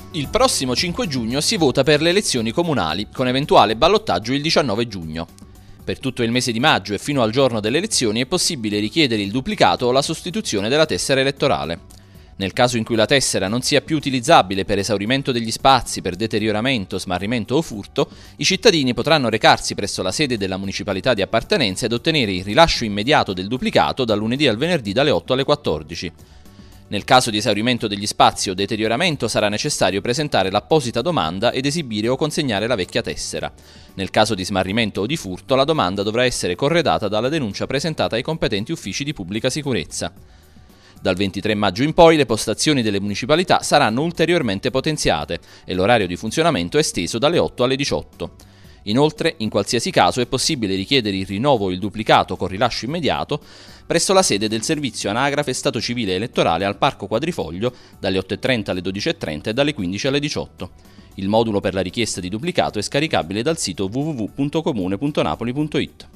Il prossimo 5 giugno si vota per le elezioni comunali, con eventuale ballottaggio il 19 giugno. Per tutto il mese di maggio e fino al giorno delle elezioni è possibile richiedere il duplicato o la sostituzione della tessera elettorale. Nel caso in cui la tessera non sia più utilizzabile per esaurimento degli spazi, per deterioramento, smarrimento o furto, i cittadini potranno recarsi presso la sede della municipalità di appartenenza ed ottenere il rilascio immediato del duplicato dal lunedì al venerdì dalle 8 alle 14. Nel caso di esaurimento degli spazi o deterioramento sarà necessario presentare l'apposita domanda ed esibire o consegnare la vecchia tessera. Nel caso di smarrimento o di furto, la domanda dovrà essere corredata dalla denuncia presentata ai competenti uffici di pubblica sicurezza. Dal 23 maggio in poi le postazioni delle municipalità saranno ulteriormente potenziate e l'orario di funzionamento esteso dalle 8 alle 18. Inoltre, in qualsiasi caso è possibile richiedere il rinnovo o il duplicato con rilascio immediato presso la sede del Servizio Anagrafe Stato Civile Elettorale al Parco Quadrifoglio dalle 8:30 alle 12:30 e dalle 15 alle 18. Il modulo per la richiesta di duplicato è scaricabile dal sito www.comune.napoli.it.